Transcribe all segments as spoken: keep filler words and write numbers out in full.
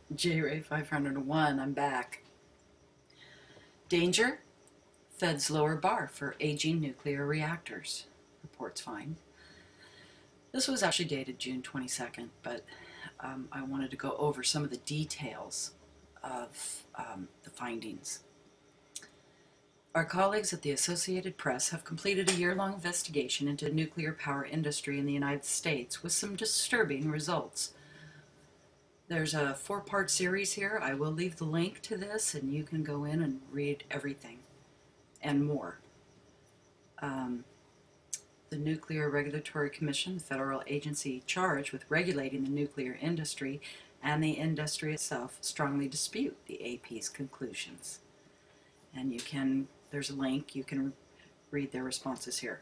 J Ray five hundred one, I'm back. Danger, Fed's lower bar for aging nuclear reactors. Reports find. This was actually dated June twenty-second, but um, I wanted to go over some of the details of um, the findings. Our colleagues at the Associated Press have completed a year-long investigation into the nuclear power industry in the United States with some disturbing results. There's a four-part series here. I will leave the link to this, and you can go in and read everything and more. Um, the Nuclear Regulatory Commission, the federal agency charged with regulating the nuclear industry, and the industry itself strongly dispute the A P's conclusions. And you can, there's a link, you can read their responses here.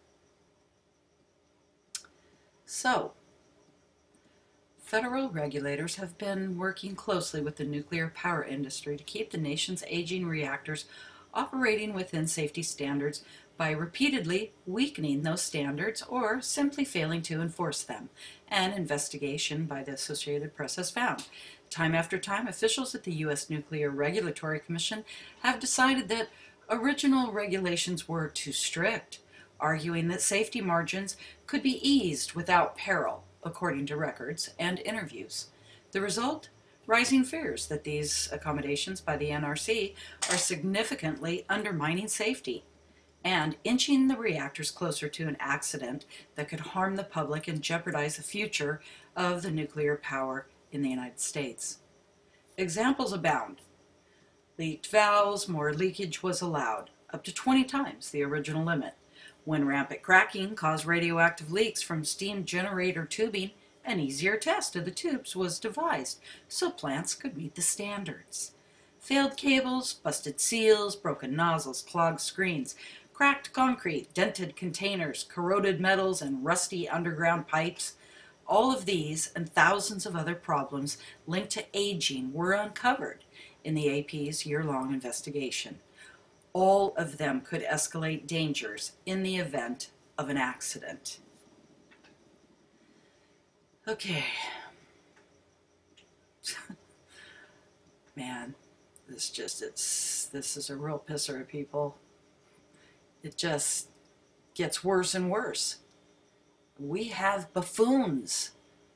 So, federal regulators have been working closely with the nuclear power industry to keep the nation's aging reactors operating within safety standards by repeatedly weakening those standards or simply failing to enforce them. An investigation by the Associated Press has found. Time after time, officials at the U S Nuclear Regulatory Commission have decided that original regulations were too strict, arguing that safety margins could be eased without peril, according to records and interviews. The result? Rising fears that these accommodations by the N R C are significantly undermining safety and inching the reactors closer to an accident that could harm the public and jeopardize the future of the nuclear power in the United States. Examples abound. Leaked valves, more leakage was allowed, up to twenty times the original limit. When rampant cracking caused radioactive leaks from steam generator tubing, an easier test of the tubes was devised so plants could meet the standards. Failed cables, busted seals, broken nozzles, clogged screens, cracked concrete, dented containers, corroded metals, and rusty underground pipes. All of these and thousands of other problems linked to aging were uncovered in the A P's year-long investigation. All of them could escalate dangers in the event of an accident. Okay. Man, this just, it's, this is a real pisser of people. It just gets worse and worse. We have buffoons.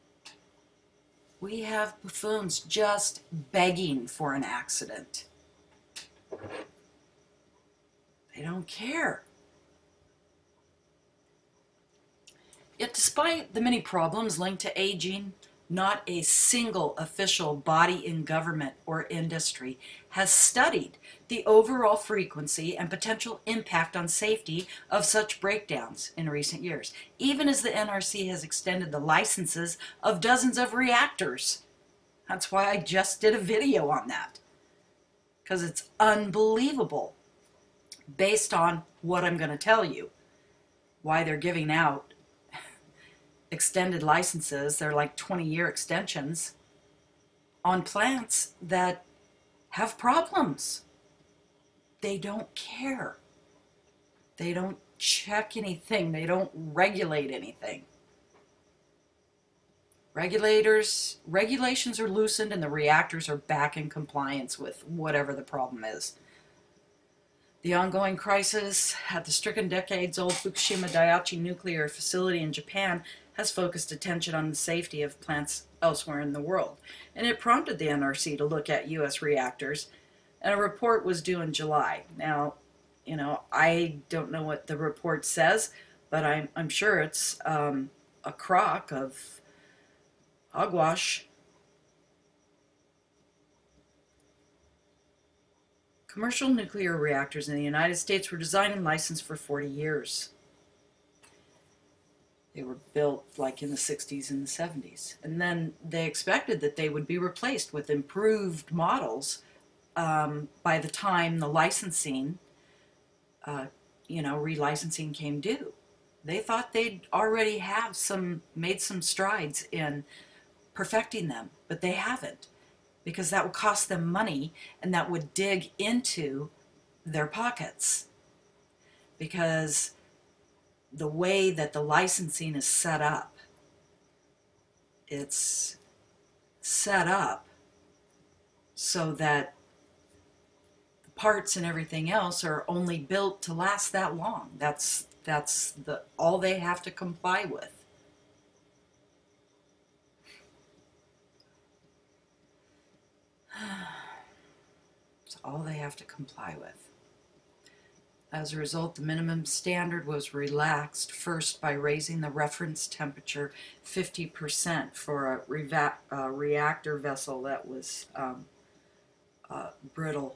We have buffoons just begging for an accident. They don't care. Yet despite the many problems linked to aging, not a single official body in government or industry has studied the overall frequency and potential impact on safety of such breakdowns in recent years, even as the N R C has extended the licenses of dozens of reactors. That's why I just did a video on that, because it's unbelievable based on what I'm going to tell you, why they're giving out extended licenses. They're like twenty year extensions on plants that have problems. They don't care. They don't check anything. They don't regulate anything. Regulators, regulations are loosened and the reactors are back in compliance with whatever the problem is. The ongoing crisis at the stricken decades-old Fukushima Daiichi nuclear facility in Japan has focused attention on the safety of plants elsewhere in the world, and it prompted the N R C to look at U S reactors, and a report was due in July. Now, you know, I don't know what the report says, but I'm, I'm sure it's um, a crock of hogwash. Commercial nuclear reactors in the United States were designed and licensed for forty years. They were built like in the sixties and the seventies. And then they expected that they would be replaced with improved models um, by the time the licensing, uh, you know, relicensing came due. They thought they'd already have some, made some strides in perfecting them, but they haven't, because that would cost them money and that would dig into their pockets. Because the way that the licensing is set up, it's set up so that the parts and everything else are only built to last that long. That's that's the all they have to comply with. It's all they have to comply with. As a result, the minimum standard was relaxed first by raising the reference temperature fifty percent for a, reva- a reactor vessel that was um, uh, brittle.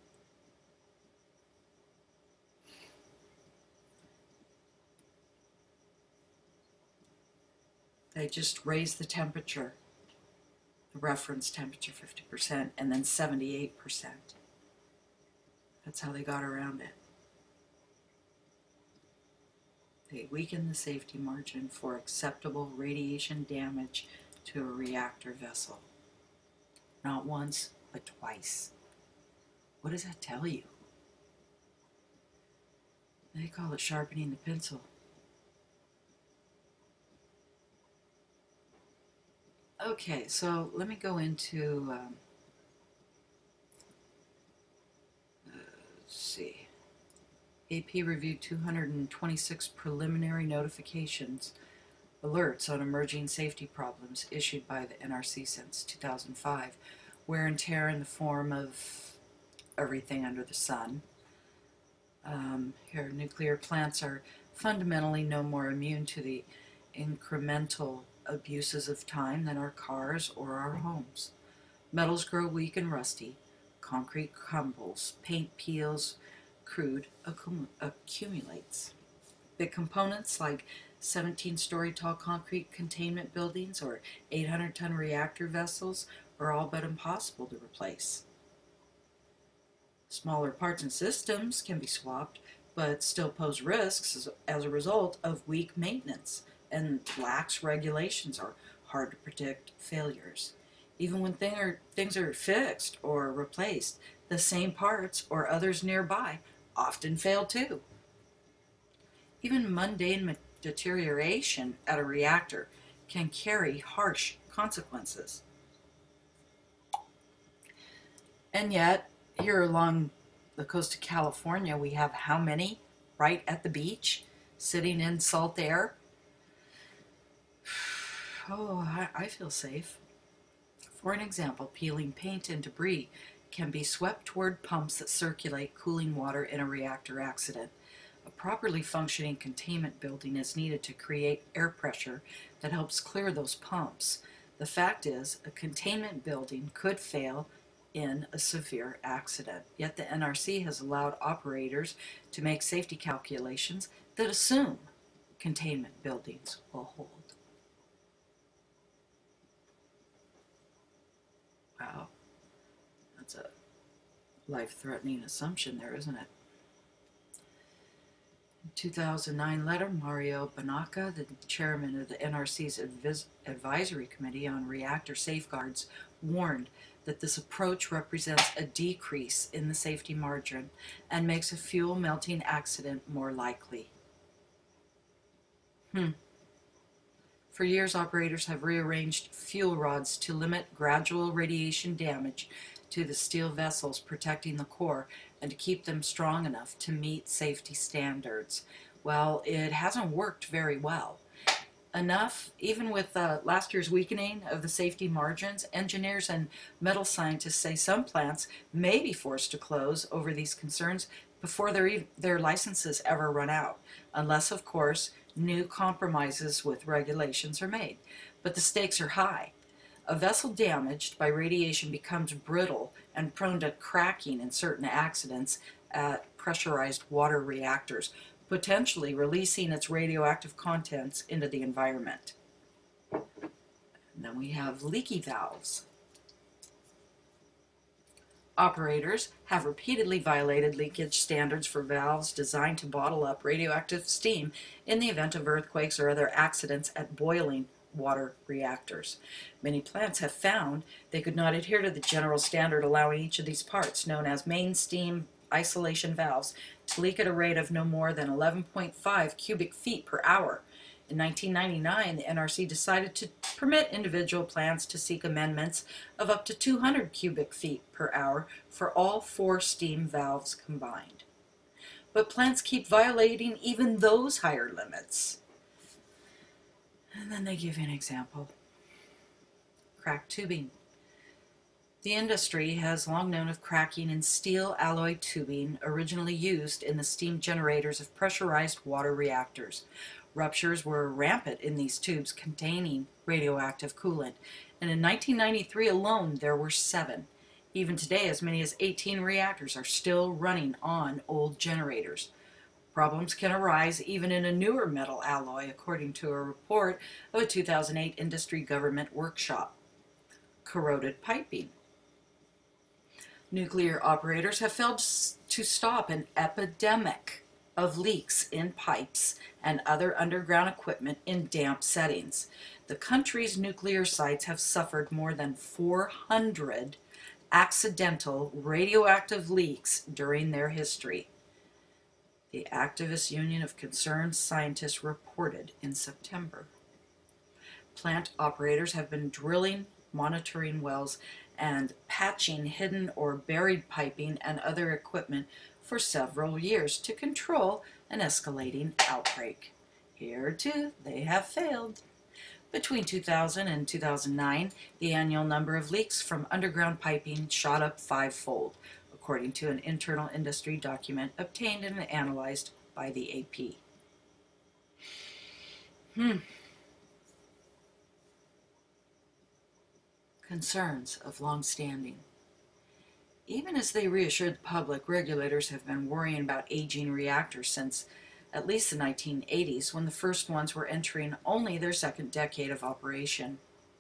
They just raised the temperature, the reference temperature fifty percent, and then seventy-eight percent. That's how they got around it. They weakened the safety margin for acceptable radiation damage to a reactor vessel. Not once, but twice. What does that tell you? They call it sharpening the pencil. Okay, so let me go into, um, uh, let's see. A P reviewed two hundred twenty-six preliminary notifications, alerts on emerging safety problems issued by the N R C since two thousand five. Wear and tear in the form of everything under the sun. Um, here, nuclear plants are fundamentally no more immune to the incremental abuses of time than our cars or our homes. Metals grow weak and rusty. Concrete crumbles. Paint peels. Crude accum accumulates. Big components like seventeen-story tall concrete containment buildings or eight hundred ton reactor vessels are all but impossible to replace. Smaller parts and systems can be swapped, but still pose risks as, as a result of weak maintenance and lax regulations or hard to predict failures. Even when thing are, things are fixed or replaced, the same parts or others nearby often fail too. Even mundane deterioration at a reactor can carry harsh consequences. And yet, here along the coast of California, we have how many right at the beach, sitting in salt air? Oh, I, I feel safe. For an example, peeling paint and debris can be swept toward pumps that circulate cooling water in a reactor accident. A properly functioning containment building is needed to create air pressure that helps clear those pumps. The fact is, a containment building could fail in a severe accident. Yet the N R C has allowed operators to make safety calculations that assume containment buildings will hold. Wow, that's a life-threatening assumption there, isn't it? In two thousand nine letter, Mario Bonaca, the chairman of the N R C's Advis Advisory Committee on Reactor Safeguards, warned that this approach represents a decrease in the safety margin and makes a fuel melting accident more likely. Hmm. For years, operators have rearranged fuel rods to limit gradual radiation damage to the steel vessels protecting the core and to keep them strong enough to meet safety standards. Well, it hasn't worked very well. Enough, even with uh, last year's weakening of the safety margins, engineers and metal scientists say some plants may be forced to close over these concerns before their, e their licenses ever run out, unless, of course, new compromises with regulations are made. But the stakes are high. A vessel damaged by radiation becomes brittle and prone to cracking in certain accidents at pressurized water reactors, potentially releasing its radioactive contents into the environment. And then we have leaky valves. Operators have repeatedly violated leakage standards for valves designed to bottle up radioactive steam in the event of earthquakes or other accidents at boiling water reactors. Many plants have found they could not adhere to the general standard allowing each of these parts, known as main steam isolation valves, to leak at a rate of no more than eleven point five cubic feet per hour. In nineteen ninety-nine, the N R C decided to permit individual plants to seek amendments of up to two hundred cubic feet per hour for all four steam valves combined. But plants keep violating even those higher limits. And then they give you an example. Cracked tubing. The industry has long known of cracking in steel alloy tubing originally used in the steam generators of pressurized water reactors. Ruptures were rampant in these tubes containing radioactive coolant, and in nineteen ninety-three alone there were seven. Even today, as many as eighteen reactors are still running on old generators. Problems can arise even in a newer metal alloy, according to a report of a two thousand eight industry government workshop. Corroded piping. Nuclear operators have failed to stop an epidemic of leaks in pipes and other underground equipment in damp settings. The country's nuclear sites have suffered more than four hundred accidental radioactive leaks during their history. The Activist Union of Concerned Scientists reported in September. Plant operators have been drilling, monitoring wells, and patching hidden or buried piping and other equipment for several years to control an escalating outbreak. Here, too, they have failed. Between two thousand and two thousand nine, the annual number of leaks from underground piping shot up fivefold, according to an internal industry document obtained and analyzed by the A P. Hmm. Concerns of long standing. Even as they reassured the public, regulators have been worrying about aging reactors since at least the nineteen eighties, when the first ones were entering only their second decade of operation.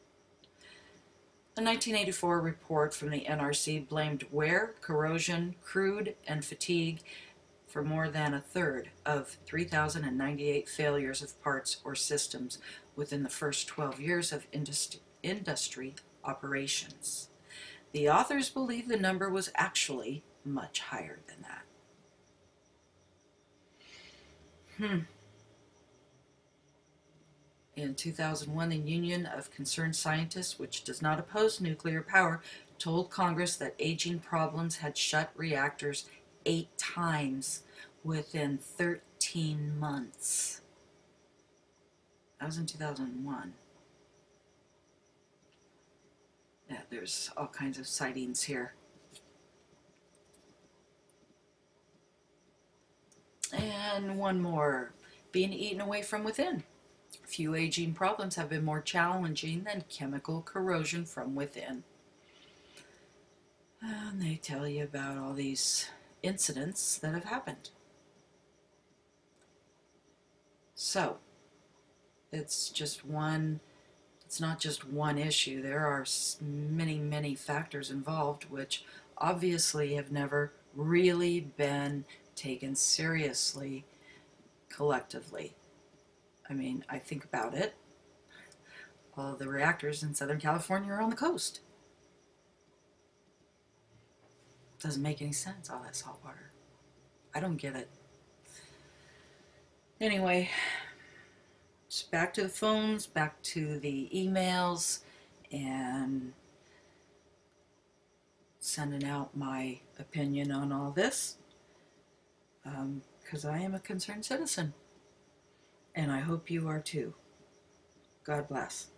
A nineteen eighty-four report from the N R C blamed wear, corrosion, crude, and fatigue for more than a third of three thousand ninety-eight failures of parts or systems within the first twelve years of industry, industry operations. The authors believe the number was actually much higher than that. Hmm. In two thousand one, the Union of Concerned Scientists, which does not oppose nuclear power, told Congress that aging problems had shut reactors eight times within thirteen months. That was in two thousand one. Yeah, there's all kinds of sightings here. And one more, being eaten away from within. Few aging problems have been more challenging than chemical corrosion from within. And they tell you about all these incidents that have happened. So, it's just one, it's not just one issue. There are many, many factors involved which obviously have never really been taken seriously collectively. I mean, I think about it. All of the reactors in Southern California are on the coast. Doesn't make any sense, all that salt water. I don't get it. Anyway, just back to the phones, back to the emails, and sending out my opinion on all this, because um, I am a concerned citizen, and I hope you are too. God bless.